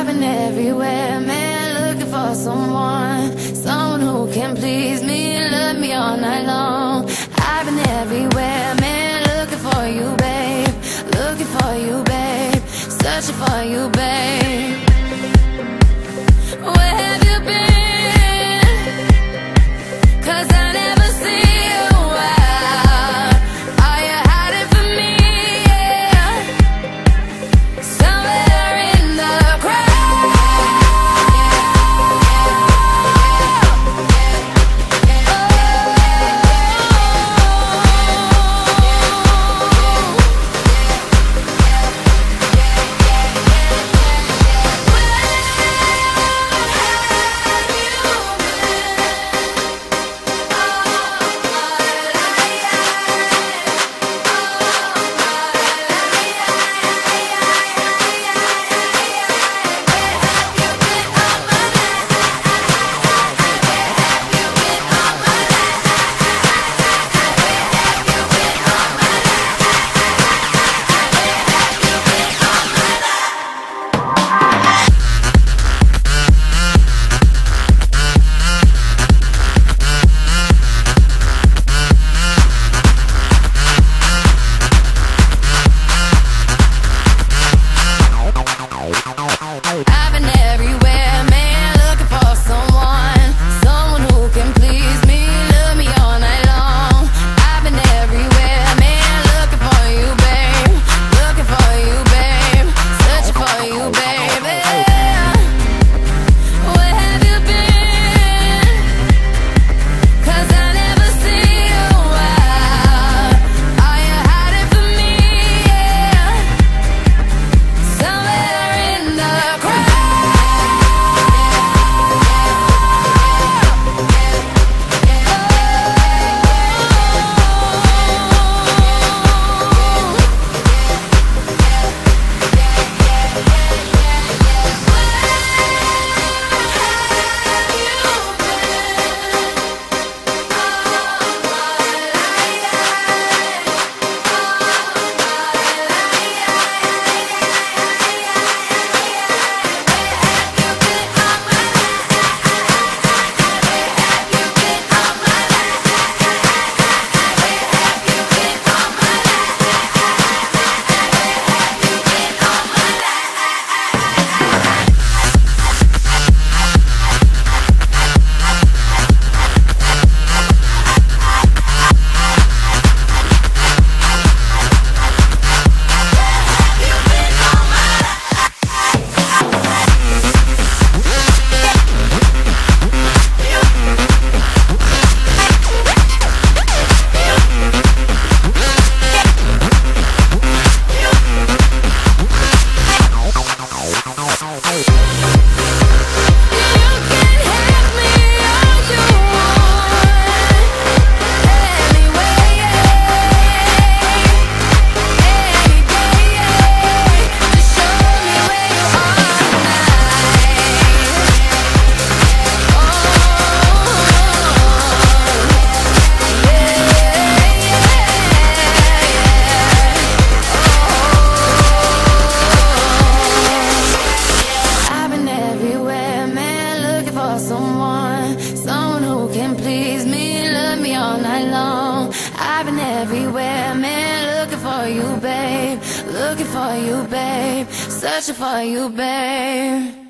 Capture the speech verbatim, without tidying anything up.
I've been everywhere, man, looking for someone, someone who can please me, love me all night long. I've been everywhere, man, looking for you, babe, looking for you, babe, searching for you, babe. Where have you been? 'Cause I never see you out. Are you hiding from me? Yeah. Somewhere in the crowd. I've been everywhere, man, looking for someone, someone who can please me, love me all night long. I've been everywhere, man, looking for you, babe, looking for you, babe, searching for you, baby. Where have you been? 'Cause I never see you out. Are you hiding from me? Yeah. Somewhere in the someone, someone who can please me, love me all night long. I've been everywhere, man, looking for you, babe, looking for you, babe, searching for you, babe.